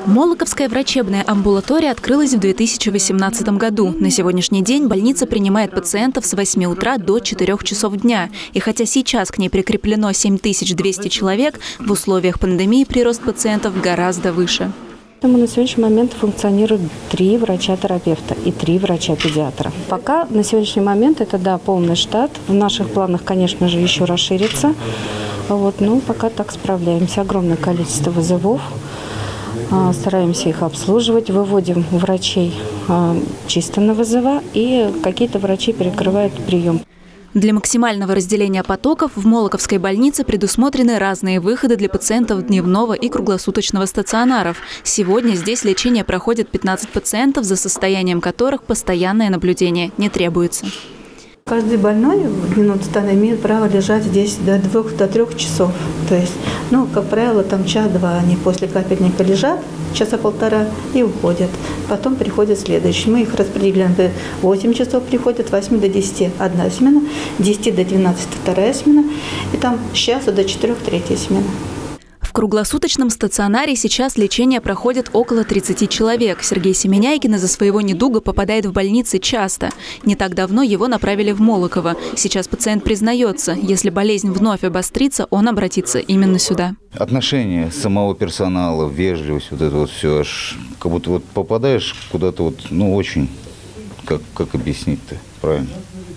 Молоковская врачебная амбулатория открылась в 2018 году. На сегодняшний день больница принимает пациентов с 8 утра до 4 часов дня. И хотя сейчас к ней прикреплено 7200 человек, в условиях пандемии прирост пациентов гораздо выше. На сегодняшний момент функционирует 3 врача-терапевта и 3 врача-педиатра. Пока на сегодняшний момент это полный штат. В наших планах, конечно же, еще расширится. Но пока так справляемся. Огромное количество вызовов. Стараемся их обслуживать, выводим врачей чисто на вызова, и какие-то врачи перекрывают прием. Для максимального разделения потоков в Молоковской больнице предусмотрены разные выходы для пациентов дневного и круглосуточного стационаров. Сегодня здесь лечение проходит 15 пациентов, за состоянием которых постоянное наблюдение не требуется. Каждый больной в дневном стационаре имеет право лежать здесь до 2-3 часов. То есть, как правило, там час-два они после капельника лежат, часа полтора и уходят. Потом приходят следующие. Мы их распределяем. 8 часов приходят, 8 до 10 одна смена, 10 до 12 вторая смена, и там с часа до 4 третья смена. В круглосуточном стационаре сейчас лечение проходит около 30 человек. Сергей Семеняйкин из-за своего недуга попадает в больницы часто. Не так давно его направили в Молоково. Сейчас пациент признается, если болезнь вновь обострится, он обратится именно сюда. Отношение самого персонала, вежливость, это все, аж как будто попадаешь куда-то очень, как объяснить-то правильно?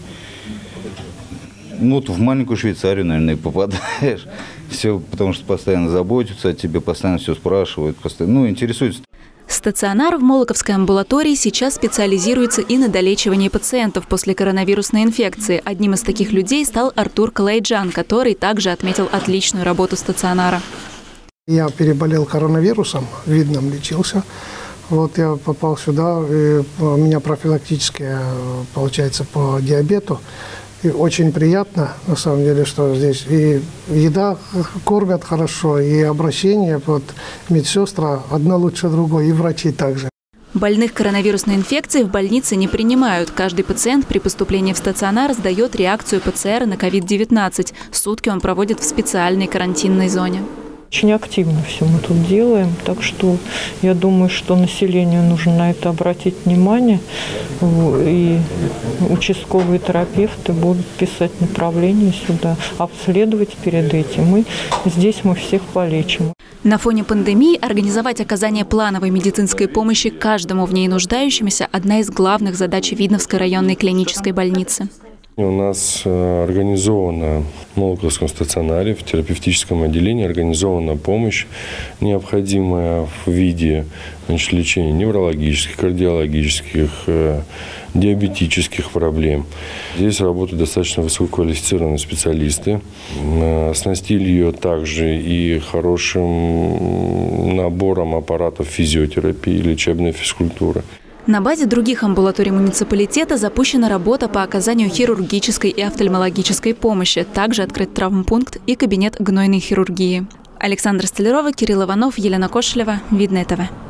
В маленькую Швейцарию, наверное, и попадаешь. Все, потому что постоянно заботятся о тебе, постоянно все спрашивают, постоянно, интересуются. Стационар в Молоковской амбулатории сейчас специализируется и на долечивании пациентов после коронавирусной инфекции. Одним из таких людей стал Артур Калайджан, который также отметил отличную работу стационара. Я переболел коронавирусом, видным лечился. Я попал сюда, и у меня профилактическое, получается, по диабету. И очень приятно, на самом деле, что здесь и еда кормят хорошо, и обращение, медсестры одна лучше другой, и врачи также. Больных коронавирусной инфекцией в больнице не принимают. Каждый пациент при поступлении в стационар сдает реакцию ПЦР на COVID-19. Сутки он проводит в специальной карантинной зоне. Очень активно все мы тут делаем, так что я думаю, что населению нужно на это обратить внимание, и участковые терапевты будут писать направление сюда, обследовать перед этим, и здесь мы всех полечим. На фоне пандемии организовать оказание плановой медицинской помощи каждому в ней нуждающемуся – одна из главных задач Видновской районной клинической больницы. У нас организована в Молоковском стационаре, в терапевтическом отделении организована помощь, необходимая в виде лечения неврологических, кардиологических, диабетических проблем. Здесь работают достаточно высококвалифицированные специалисты. Оснастили ее также и хорошим набором аппаратов физиотерапии, лечебной физкультуры. На базе других амбулаторий муниципалитета запущена работа по оказанию хирургической и офтальмологической помощи. Также открыт травмпункт и кабинет гнойной хирургии. Александра Столярова, Кирилл Иванов, Елена Кошелева. Видное ТВ.